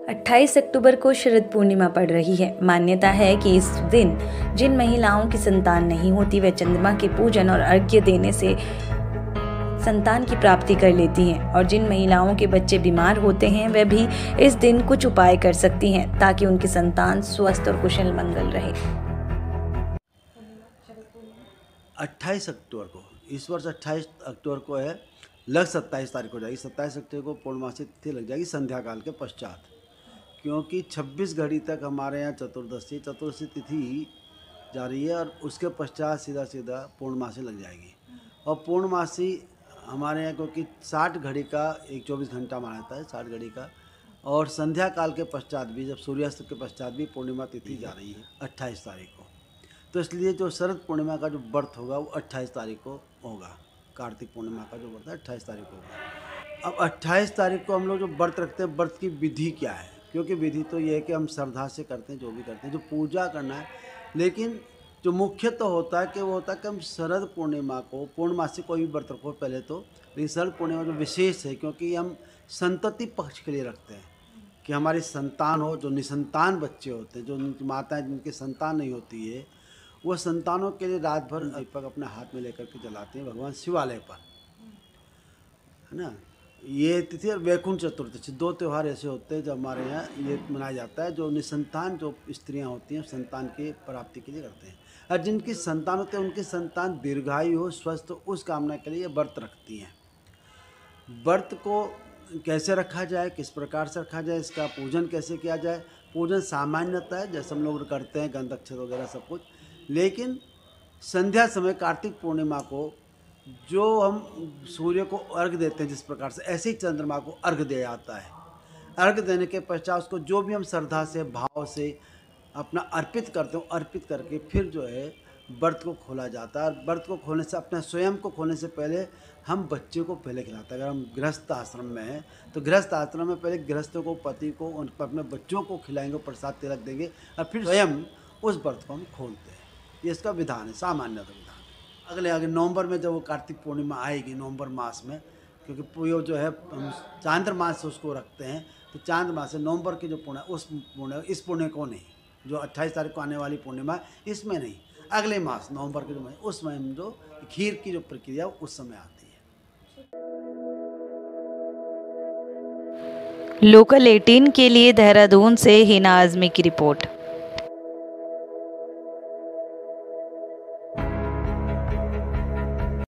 28 अक्टूबर को शरद पूर्णिमा पड़ रही है। मान्यता है कि इस दिन जिन महिलाओं की संतान नहीं होती वे चंद्रमा के पूजन और अर्घ्य देने से संतान की प्राप्ति कर लेती हैं और जिन महिलाओं के बच्चे बीमार होते हैं वे भी इस दिन कुछ उपाय कर सकती हैं ताकि उनकी संतान स्वस्थ और कुशल मंगल रहे। 28 अक्टूबर को, इस वर्ष 28 अक्टूबर को है, लग 27 तारीख को जाएगी। 27 अक्टूबर को पूर्णमासी तिथि लग जाएगी संध्या काल के पश्चात, क्योंकि 26 घड़ी तक हमारे यहाँ चतुर्दशी तिथि जा रही है और उसके पश्चात सीधा पूर्णमासी लग जाएगी। और पूर्णमासी हमारे यहाँ क्योंकि 60 घड़ी का एक 24 घंटा माना जाता है, 60 घड़ी का, और संध्या काल के पश्चात भी, जब सूर्यास्त के पश्चात भी पूर्णिमा तिथि जा रही है 28 तारीख को। तो इसलिए जो शरद पूर्णिमा का जो व्रत होगा वो 28 तारीख को होगा। कार्तिक पूर्णिमा का जो व्रत है 28 तारीख को होगा। अब 28 तारीख को हम लोग जो व्रत रखते हैं, व्रत की विधि क्या है? क्योंकि विधि तो ये है कि हम श्रद्धा से करते हैं, जो भी करते हैं, जो पूजा करना है। लेकिन जो मुख्य तो होता है कि वो होता है कि हम शरद पूर्णिमा को, पूर्णमासी कोई भी व्रत रखो पहले तो, लेकिन शरद पूर्णिमा जो विशेष है क्योंकि हम संतति पक्ष के लिए रखते हैं कि हमारी संतान हो। जो निसंतान बच्चे होते हैं, जो उनकी माताएं जिनकी संतान नहीं होती है, वो संतानों के लिए रात भर दीपक अपने हाथ में लेकर के जलाते हैं भगवान शिवालय पर, है ना। ये तिथि और वैकुंठ चतुर्दशी, दो त्यौहार ऐसे होते हैं जो हमारे यहाँ ये मनाया जाता है, जो निसंतान जो स्त्रियां होती हैं संतान की प्राप्ति के लिए करते हैं। और जिनकी संतान होते हैं उनकी संतान दीर्घायु हो, स्वस्थ हो, उस कामना के लिए व्रत रखती हैं। व्रत को कैसे रखा जाए, किस प्रकार से रखा जाए, इसका पूजन कैसे किया जाए? पूजन सामान्यतः है जैसे हम लोग करते हैं, गंध अक्षत वगैरह सब कुछ। लेकिन संध्या समय कार्तिक पूर्णिमा को जो हम सूर्य को अर्घ देते हैं जिस प्रकार से, ऐसे ही चंद्रमा को अर्घ दिया जाता है। अर्घ देने के पश्चात उसको जो भी हम श्रद्धा से, भाव से अपना अर्पित करते हो, अर्पित करके फिर जो है व्रत को खोला जाता है। और व्रत को खोलने से, अपने स्वयं को खोलने से पहले हम बच्चे को पहले खिलाते हैं। अगर हम गृहस्थ आश्रम में हैं तो गृहस्थ आश्रम में पहले गृहस्थों को, पति को, अपने बच्चों को खिलाएंगे, प्रसाद तिलक देंगे और फिर स्वयं उस व्रत को हम खोलते हैं। ये इसका विधान है, सामान्य विधान। अगले नवंबर में जब वो कार्तिक पूर्णिमा आएगी, नवंबर मास में, क्योंकि वो जो है हम चांद्र मास से उसको रखते हैं, तो चांद्र मास से नवंबर की जो पूर्णिमा, इस पूर्णिमा को नहीं, जो 28 तारीख को आने वाली पूर्णिमा, इसमें नहीं, अगले मास नवंबर के जो महीने, उसमें हम जो खीर की जो प्रक्रिया उस समय आती है। लोकल 18 के लिए देहरादून से हिना आजमी की रिपोर्ट।